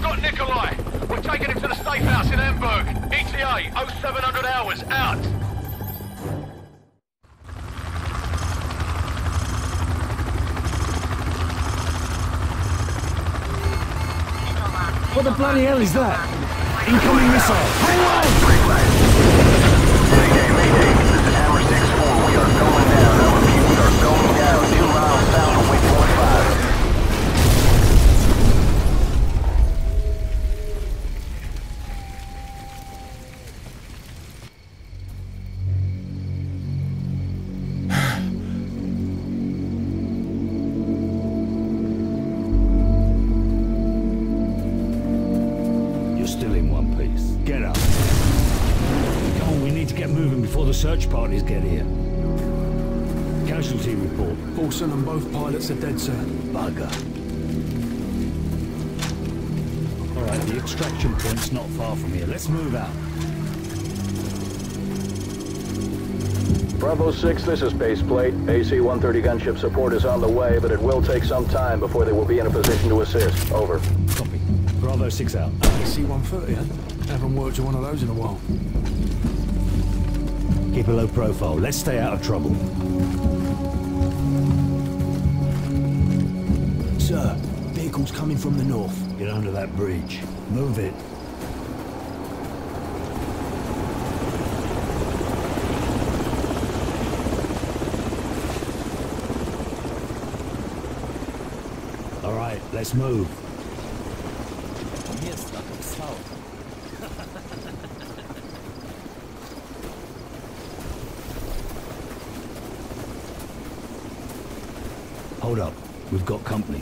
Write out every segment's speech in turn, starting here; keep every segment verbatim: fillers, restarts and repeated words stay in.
got Nikolai. We're taking him to the safe house in Hamburg. E T A oh seven hundred hours, out. What the bloody hell is that? Incoming missile! Hang on! Mayday, mayday. This is Hammer six four. We are going down. I repeat, we are going down two miles south of Waypoint five. Before the search parties get here. Casualty report. Paulson and both pilots are dead, sir. Bugger. Alright, the extraction point's not far from here. Let's move out. Bravo six, this is Baseplate. A C one thirty gunship support is on the way, but it will take some time before they will be in a position to assist. Over. Copy. Bravo six out. A C one thirty, huh? Haven't worked with one of those in a while. Keep a low profile. Let's stay out of trouble. Sir, vehicle's coming from the north. Get under that bridge. Move it. All right, let's move. Hold up. We've got company.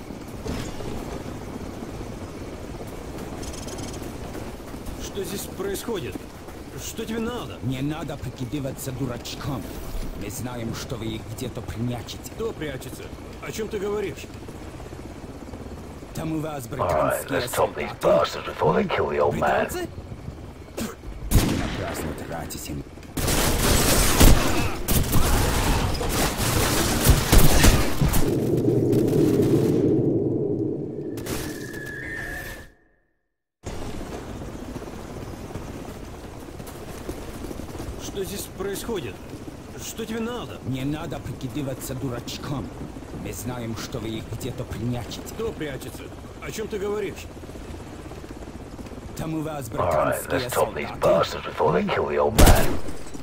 Что здесь происходит? Что тебе надо? Не надо прикидываться дурачком. Мы знаем, что вы их где-то прячете. Кто прячется? О чем ты говоришь? Там у вас Alright, британские let's top these bastards before they kill the old man. Британцы? Напрасно тратите. Что здесь происходит? Что тебе надо? Не надо прикидываться дурачком. Мы знаем, что вы их где-то прячете. Кто прячется? О чем ты говоришь? Там у вас Alright, британские let's top these солдаты. bastards before they kill the old man.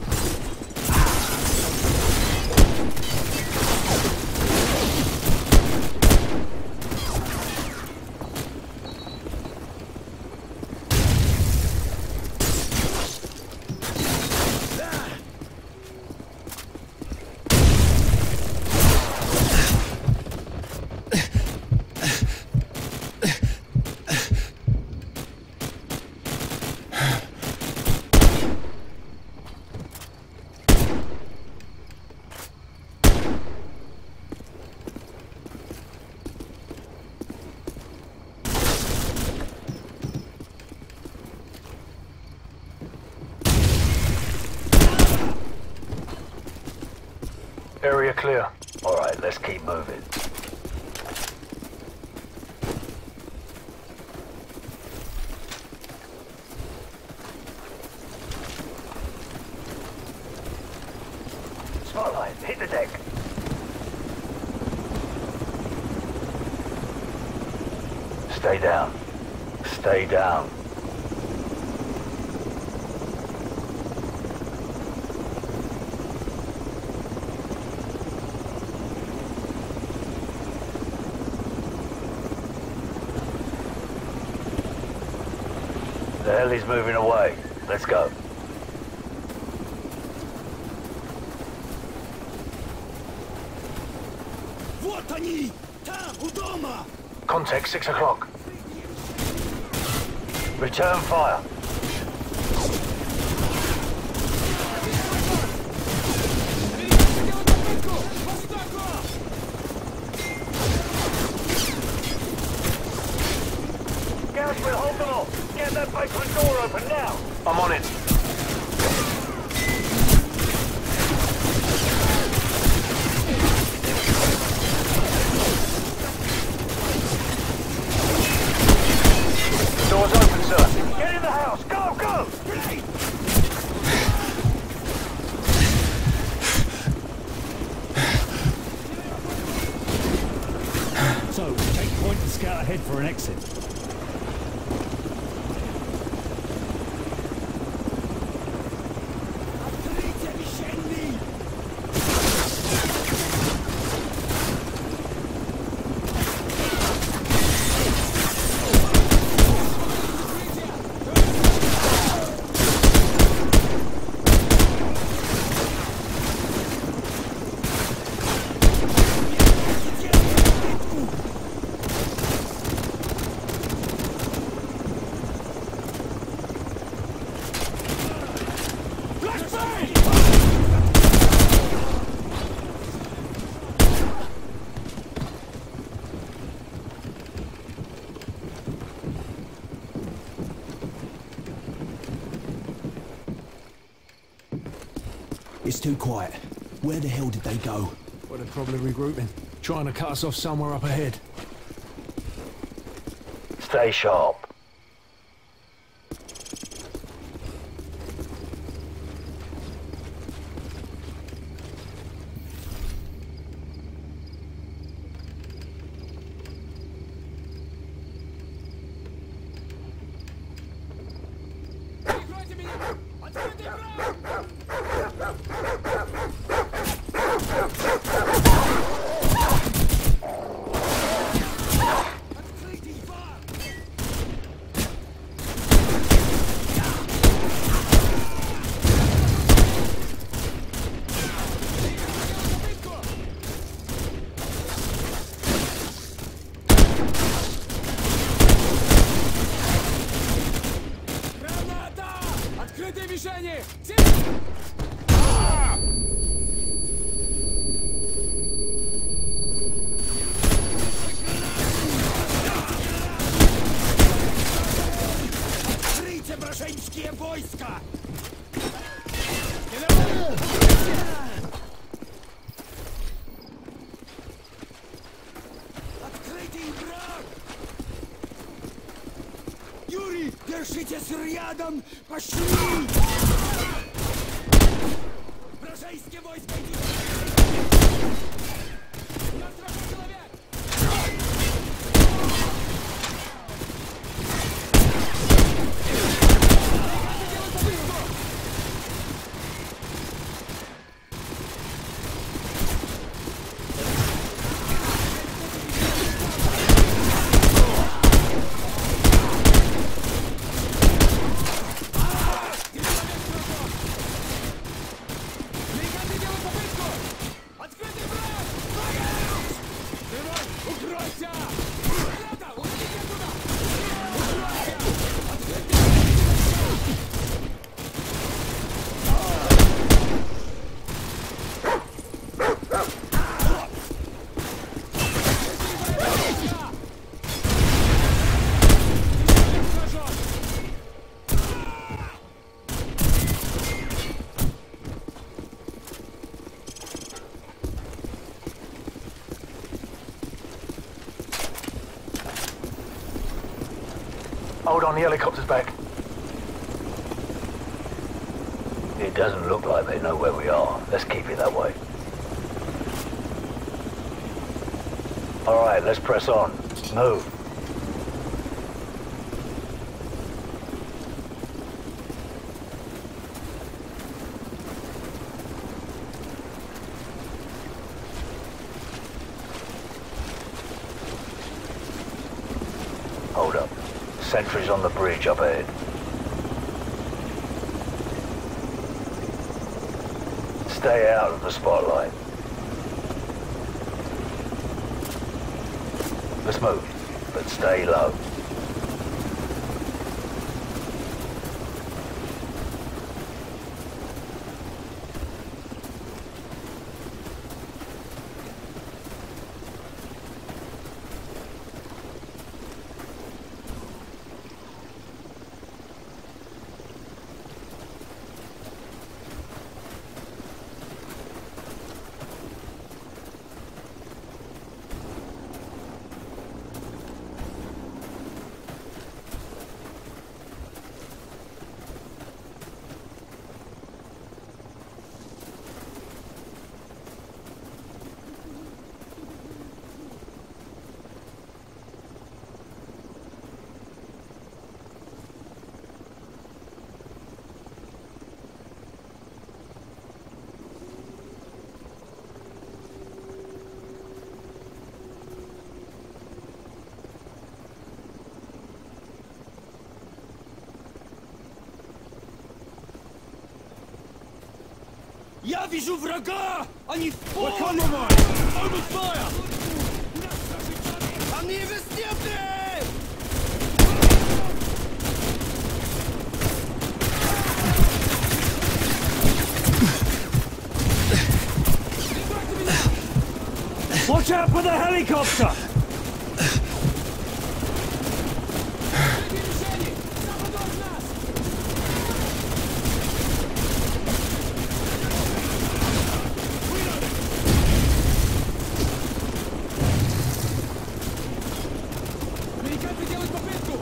Area clear. Alright, let's keep moving. Spotlight, hit the deck. Stay down. Stay down. The hell is moving away. Let's go. Вот они! Там, у дома! Contact six o'clock. Return fire. Garrison, hold them off. Get that basement door open now. I'm on it. So, take point and scout ahead for an exit. It's too quiet. Where the hell did they go? Well, they're probably regrouping. Trying to cut us off somewhere up ahead. Stay sharp. Вражеские войска! Открытый враг! Юрий, держитесь рядом! Пошли! Вражеские войска идут! Я сразу человек! Hold on, the helicopter's back. It doesn't look like they know where we are. Let's keep it that way. Alright, let's press on. Move. Hold up. Sentries on the bridge up ahead. Stay out of the spotlight. Let's move, but stay low. Я вижу врага! Они в поле! Open fire! Они везде! Watch out for the helicopter! Американцы делают попытку!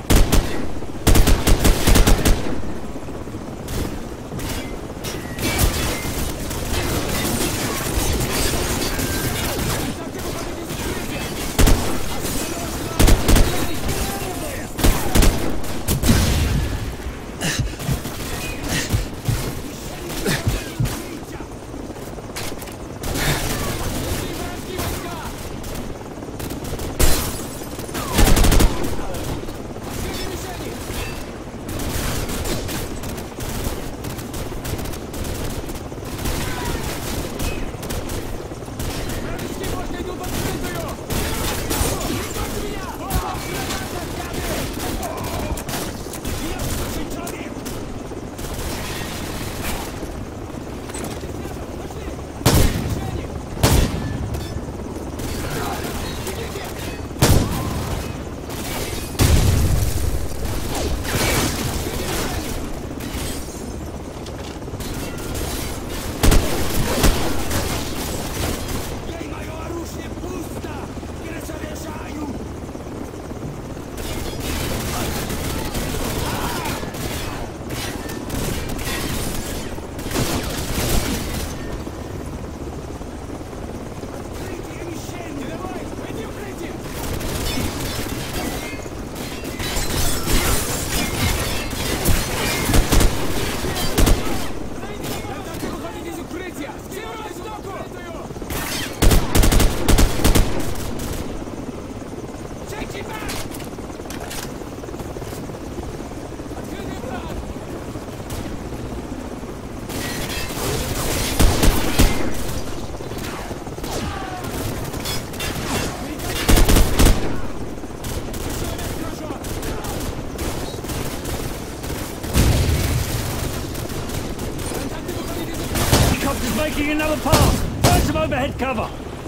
Making another pass! Find some overhead cover!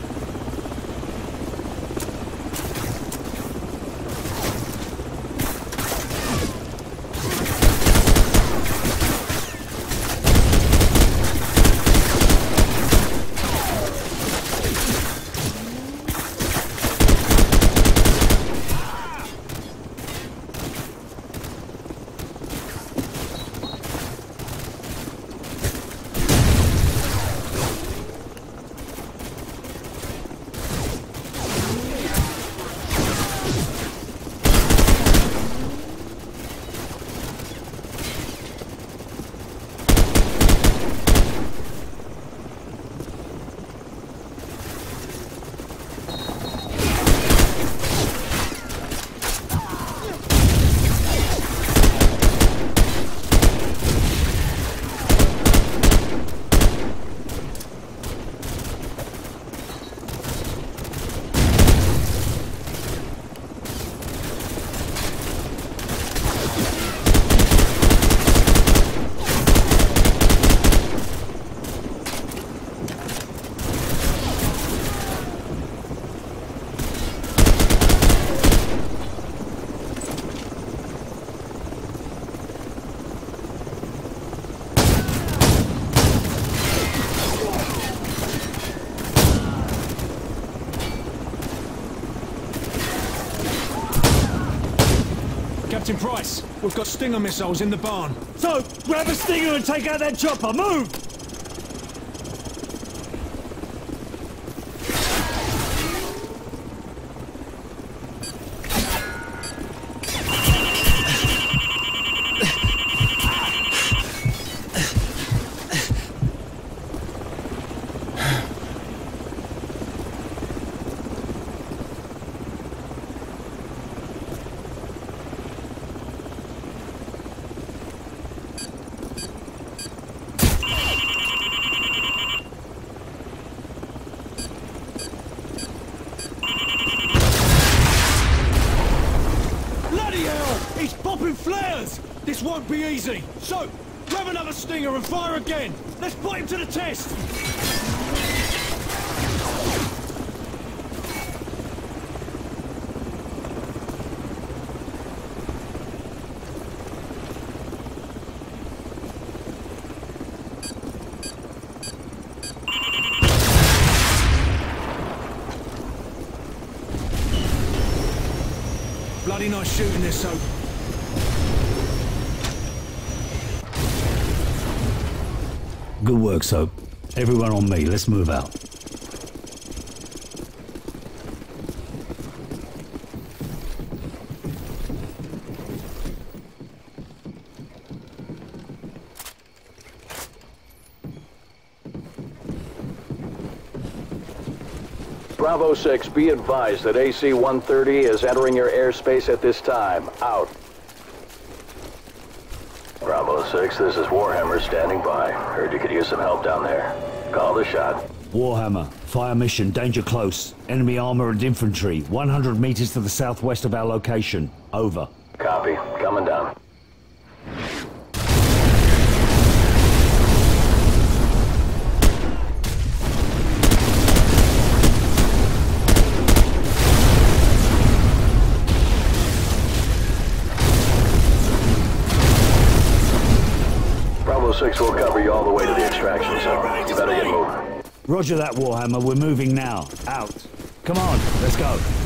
Captain Price, we've got Stinger missiles in the barn. So, grab a Stinger and take out that chopper! Move! This won't be easy. So, grab another Stinger and fire again. Let's put him to the test. Bloody nice shooting this, so... Good work, Soap. Everyone on me, let's move out. Bravo six, be advised that A C one thirty is entering your airspace at this time. Out. Bravo six, this is Warhammer standing by. Heard you could use some help down there. Call the shot. Warhammer, fire mission, danger close. Enemy armor and infantry, one hundred meters to the southwest of our location. Over. Copy. Coming down. six will cover you all the way to the extraction zone. You better get moving. Roger that, Warhammer. We're moving now. Out. Come on, let's go.